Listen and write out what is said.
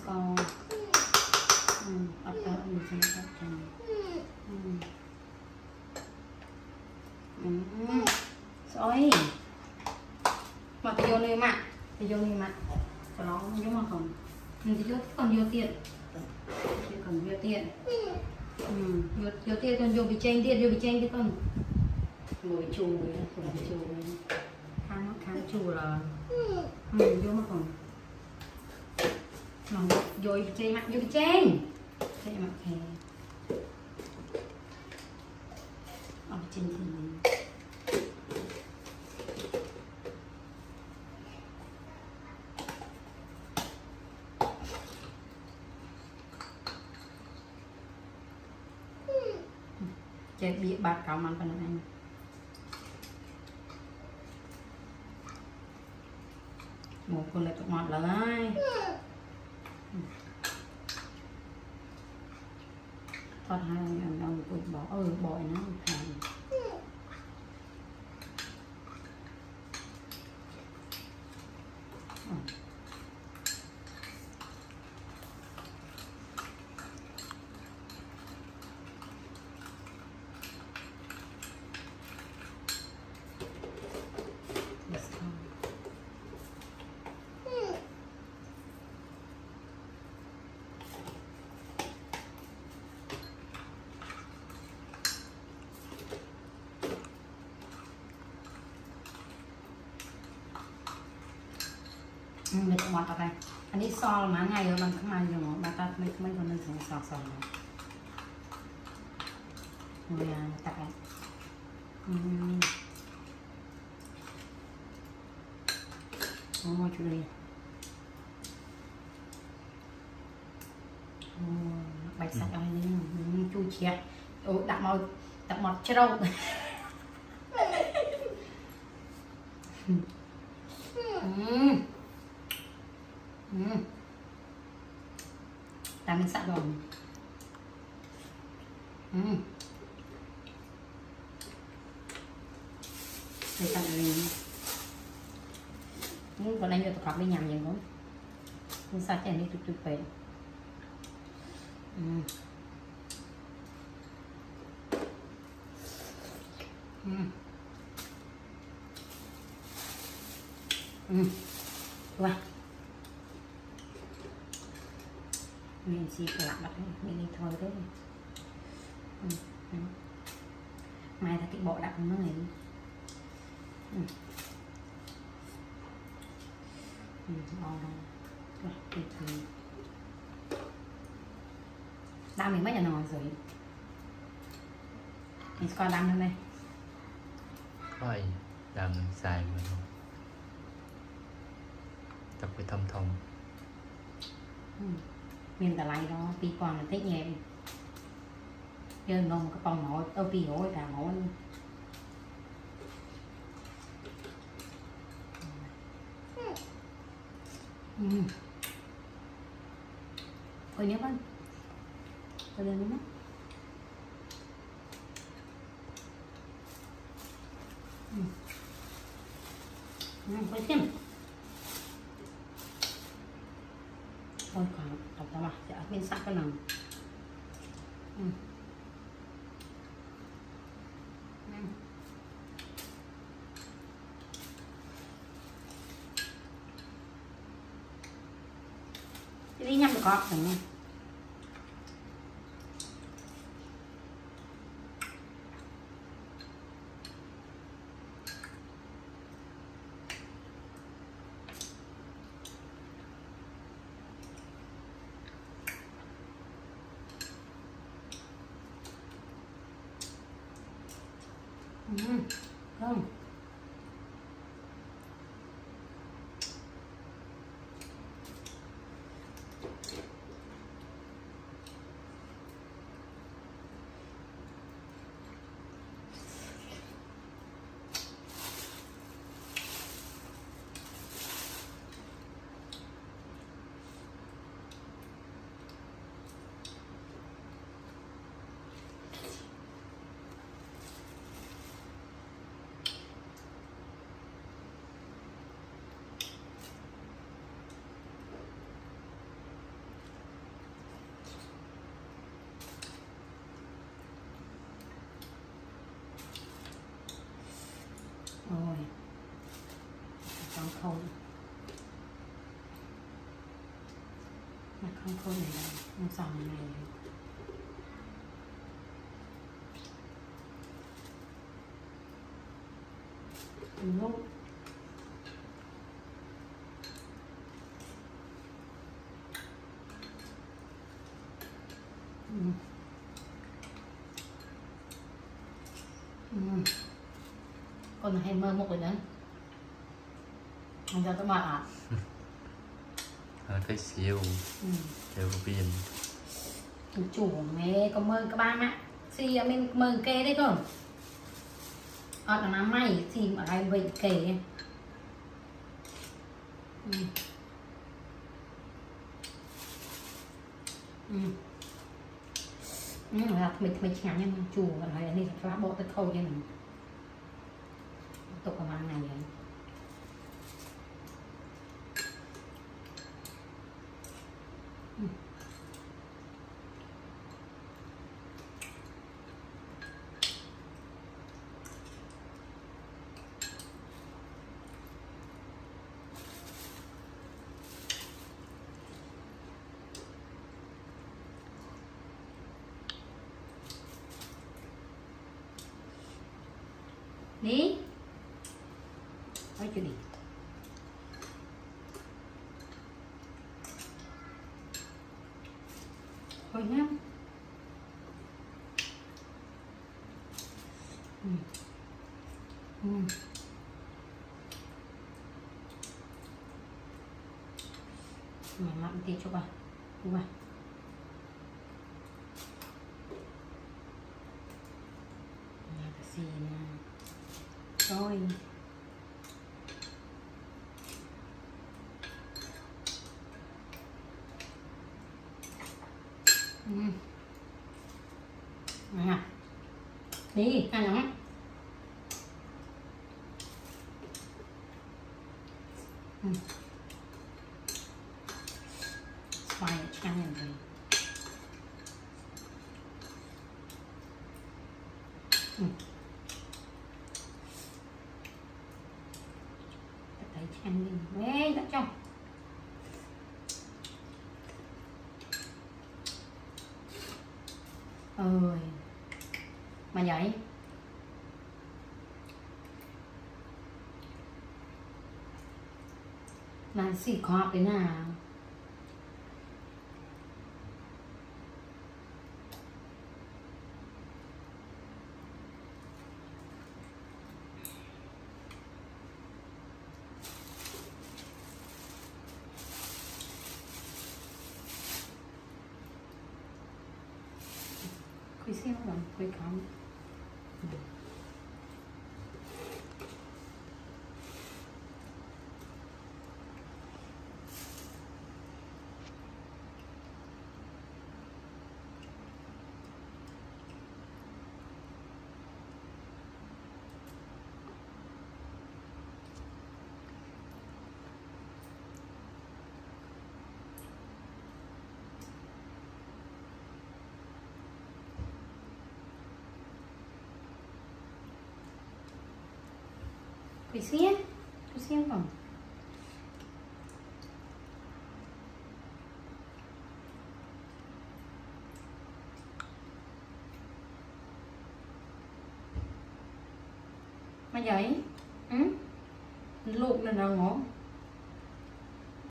con ấp ấp mình sẽ ấp thành rồi mà tôi vô lên mặt tôi vô lên mặt cho nó nhưng mà còn mình thì còn vô tiền còn vô tiền vô tiền còn vô bị chen thì còn ngồi chùi kháng chùi là vô mà còn nó vô chen mặt vô bị chen mặt hè ở trên thì chạy bị bạc cáo mặn phần này một con lại ngọt lại thoát hai anh đồng cột bỏ bội nó thành được ngọt ở đây anh đi so mà ngày rồi bằng cái mày rồi mà ta mấy con nên thường sò rồi tập lại Judee bạch sạch ở đây chu chè đậm mọt trâu ta mình sẵn rồi để sẵn rồi còn anh vô tập cọp đi nhầm vậy không mình sạch chèn đi chụp về wow mình chỉ lạc đặt mình đi thôi đấy mai là cái bộ đặt nó này đau mình mấy giờ nồi rồi mình coi đâm lên đây coi đâm xài mà thôi tập cái thông miền tà lầy đó pi còn là thích nhẹ chơi nông cái con nội pi nổi cả nổi thôi nhớ con thôi lên nữa quay thêm thôi còn đọc tao mà sẽ bên sát cái nào đi nhâm được con đúng không không mà không khô này đâu, không sòng này lúc con hay mơ một rồi đấy không cho các bạn ạ. Cái siêu siêu viên Chủ mẹ có mơ các bạn ạ. Xì mình mơ kê đấy không ở đằng nào mày xì ở đây vậy kể là mình chán nhưng chủ ở đây này phá bộ tới khâu cho mình tục ở mang này vậy. Đi ôi Judee thôi nhá. Mày mặn tí cho bà đúng không? Nhà cái gì nè rồi đi ăn nóng xoài chăng như vậy thấy chăng đi mẹ đã cho ơi mà vậy là xỉ khọp thế nào quỳ xem rồi quỳ không quỳ xem không mà vậy luộc là nào ngó